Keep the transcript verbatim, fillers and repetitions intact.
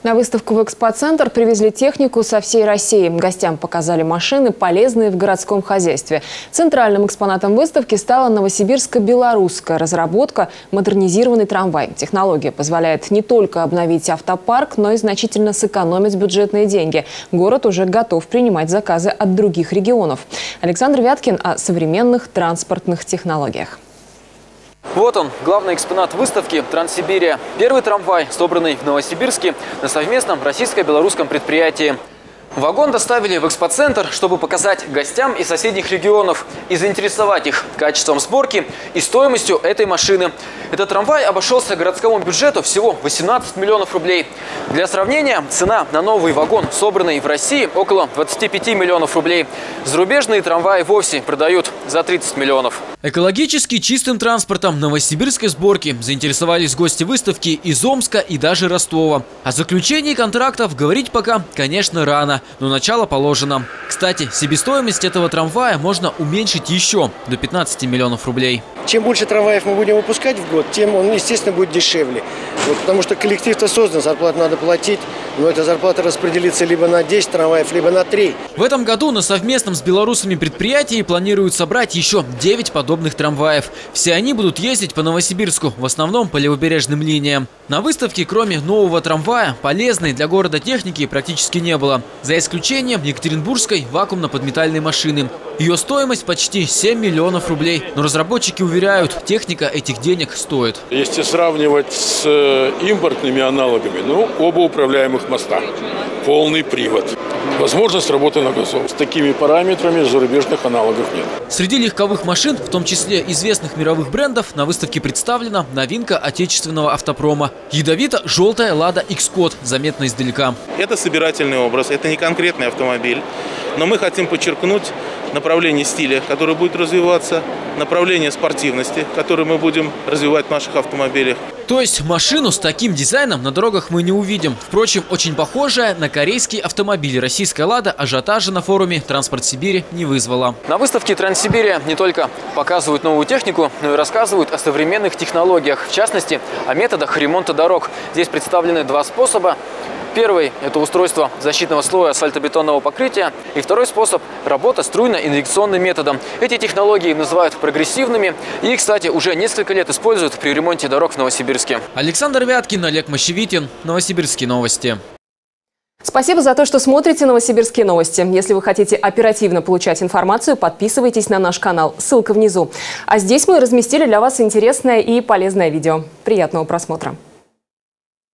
На выставку в экспоцентр привезли технику со всей России. Гостям показали машины, полезные в городском хозяйстве. Центральным экспонатом выставки стала новосибирско-белорусская разработка «Модернизированный трамвай». Технология позволяет не только обновить автопарк, но и значительно сэкономить бюджетные деньги. Город уже готов принимать заказы от других регионов. Александр Вяткин о современных транспортных технологиях. Вот он, главный экспонат выставки «Транссибирия». Первый трамвай, собранный в Новосибирске на совместном российско-белорусском предприятии. Вагон доставили в экспоцентр, чтобы показать гостям из соседних регионов и заинтересовать их качеством сборки и стоимостью этой машины. Этот трамвай обошелся городскому бюджету всего восемнадцать миллионов рублей. Для сравнения, цена на новый вагон, собранный в России, около двадцати пяти миллионов рублей. Зарубежные трамваи вовсе продают за тридцать миллионов. Экологически чистым транспортом новосибирской сборки заинтересовались гости выставки из Омска и даже Ростова. О заключении контрактов говорить пока, конечно, рано. Но начало положено. Кстати, себестоимость этого трамвая можно уменьшить еще до пятнадцати миллионов рублей. Чем больше трамваев мы будем выпускать в год, тем он, естественно, будет дешевле. Вот, потому что коллектив-то создан, зарплату надо платить, но эта зарплата распределится либо на десять трамваев, либо на три. В этом году на совместном с белорусами предприятии планируют собрать еще девять подобных трамваев. Все они будут ездить по Новосибирску, в основном по левобережным линиям. На выставке, кроме нового трамвая, полезной для города техники практически не было. За исключением екатеринбургской вакуумно-подметальной машины. Ее стоимость почти семь миллионов рублей. Но разработчики уверяют, техника этих денег стоит. Если сравнивать с импортными аналогами, ну, оба управляемых моста. Полный привод. Возможность работы на газу. С такими параметрами зарубежных аналогов нет. Среди легковых машин, в том числе известных мировых брендов, на выставке представлена новинка отечественного автопрома. Ядовито-желтая «Лада Икс-Код», заметна издалека. Это собирательный образ, это не конкретный автомобиль. Но мы хотим подчеркнуть направление стиля, которое будет развиваться, направление спортивности, которое мы будем развивать в наших автомобилях. То есть машину с таким дизайном на дорогах мы не увидим. Впрочем, очень похожая на корейский автомобиль российская «Лада» ажиотажа на форуме «Транспорт Сибири» не вызвала. На выставке «Транссибирия» не только показывают новую технику, но и рассказывают о современных технологиях. В частности, о методах ремонта дорог. Здесь представлены два способа. Первый – это устройство защитного слоя асфальтобетонного покрытия. И второй способ – работа струйно-инъекционным методом. Эти технологии называют прогрессивными. И, кстати, уже несколько лет используют при ремонте дорог в Новосибирске. Александр Вяткин, Олег Мощевитин. Новосибирские новости. Спасибо за то, что смотрите «Новосибирские новости». Если вы хотите оперативно получать информацию, подписывайтесь на наш канал. Ссылка внизу. А здесь мы разместили для вас интересное и полезное видео. Приятного просмотра.